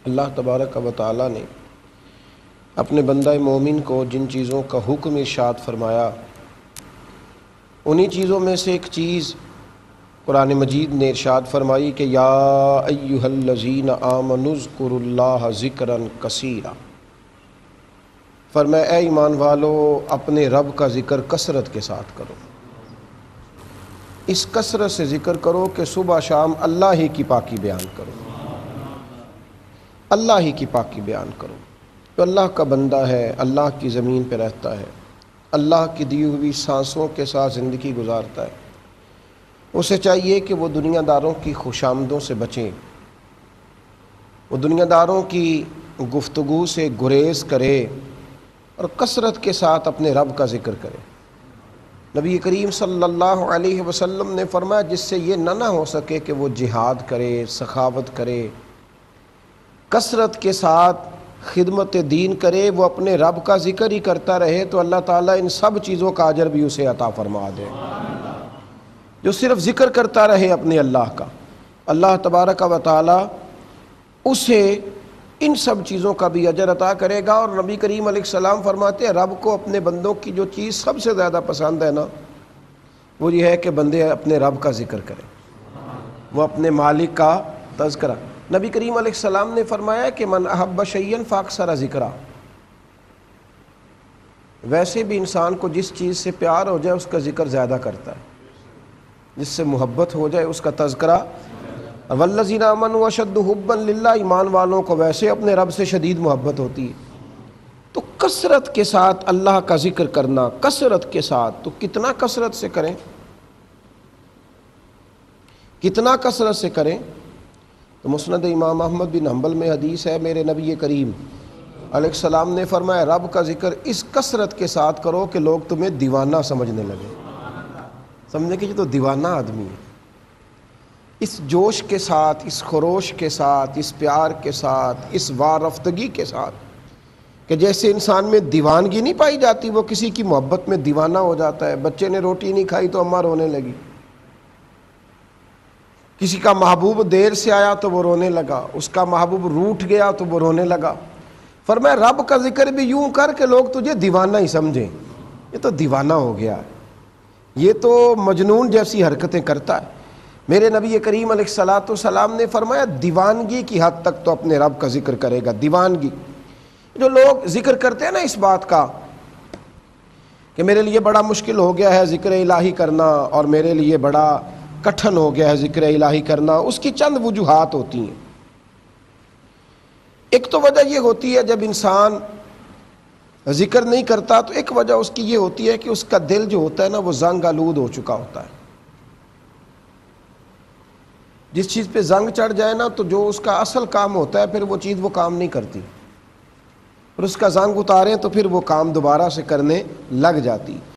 اللہ تبارک و تعالی نے اپنے بندہ مومن کو جن چیزوں کا حکم ارشاد فرمایا، انہی چیزوں میں سے ایک چیز قرآن مجید نے ارشاد فرمائی کہ یا ایھا الذین آمنوا اذکروا اللہ ذکرا کثیرا، فرمایا اے ایمان والو اپنے رب کا ذکر کثرت کے ساتھ کرو، اس کثرت سے ذکر کرو کہ صبح شام اللہ ہی کی پاکی بیان کرو، اللہ ہی کی پاکی بیان کرو۔ تو اللہ کا بندہ ہے، اللہ کی زمین پہ رہتا ہے، اللہ کی دی ہوئی سانسوں کے ساتھ زندگی گزارتا ہے، اسے چاہیے کہ وہ دنیا داروں کی خوشامدوں سے بچیں، وہ دنیا داروں کی گفتگو سے گریز کرے اور کثرت کے ساتھ اپنے رب کا ذکر کرے۔ نبی کریم صلی اللہ علیہ وسلم نے فرمایا جس سے یہ نہ ہو سکے کہ وہ جہاد کرے، سخاوت کرے، کثرت کے ساتھ خدمت دین کرے، وہ اپنے رب کا ذکر ہی کرتا رہے تو اللہ تعالیٰ ان سب چیزوں کا اجر بھی اسے عطا فرما دے۔ جو صرف ذکر کرتا رہے اپنے اللہ کا، اللہ تبارک و تعالیٰ اسے ان سب چیزوں کا بھی اجر عطا کرے گا۔ اور نبی کریم علیہ السلام فرماتے ہیں رب کو اپنے بندوں کی جو چیز سب سے زیادہ پسند ہے نا، وہ یہ ہے کہ بندے اپنے رب کا ذکر کریں، وہ اپنے مالک کا تذکرہ۔ نبی کریم علیہ السلام نے فرمایا کہ من احب شیئا فاکثر ذکرہ، ویسے بھی انسان کو جس چیز سے پیار ہو جائے اس کا ذکر زیادہ کرتا ہے، جس سے محبت ہو جائے اس کا تذکرہ۔ والذین آمنوا اشد حبا للہ، ایمان والوں کو ویسے اپنے رب سے شدید محبت ہوتی ہے۔ تو کثرت کے ساتھ اللہ کا ذکر کرنا، کثرت کے ساتھ، تو کتنا کثرت سے کریں، کتنا کثرت سے کریں؟ تو مسند امام احمد بن حنبل میں حدیث ہے، میرے نبی کریم علیہ السلام نے فرمایا رب کا ذکر اس کثرت کے ساتھ کرو کہ لوگ تمہیں دیوانہ سمجھنے لگے، سمجھے کہ یہ تو دیوانہ آدمی ہے۔ اس جوش کے ساتھ، اس خروش کے ساتھ، اس پیار کے ساتھ، اس وارفتگی کے ساتھ کہ جیسے انسان میں دیوانگی نہیں پائی جاتی، وہ کسی کی محبت میں دیوانہ ہو جاتا ہے۔ بچے نے روٹی نہیں کھائی تو اماں رونے لگی، کسی کا محبوب دیر سے آیا تو وہ رونے لگا، اس کا محبوب روٹھ گیا تو وہ رونے لگا۔ فرمایا رب کا ذکر بھی یوں کر کہ لوگ تجھے دیوانہ ہی سمجھیں، یہ تو دیوانہ ہو گیا ہے، یہ تو مجنون جیسی حرکتیں کرتا ہے۔ میرے نبی کریم علیہ السلام نے فرمایا دیوانگی کی حد تک تو اپنے رب کا ذکر کرے گا۔ دیوانگی، جو لوگ ذکر کرتے ہیں نا اس بات کا کہ میرے لیے بڑا مشکل ہو گیا ہے ذکر الہی کرنا، اور میرے لیے بڑا کٹھن ہو گیا ہے ذکر الہی کرنا، اس کی چند وجوہات ہوتی ہیں۔ ایک تو وجہ یہ ہوتی ہے جب انسان ذکر نہیں کرتا تو ایک وجہ اس کی یہ ہوتی ہے کہ اس کا دل جو ہوتا ہے نا وہ زنگ آلود ہو چکا ہوتا ہے۔ جس چیز پہ زنگ چڑھ جائے نا تو جو اس کا اصل کام ہوتا ہے پھر وہ چیز وہ کام نہیں کرتی، اور اس کا زنگ اتاریں تو پھر وہ کام دوبارہ سے کرنے لگ جاتی۔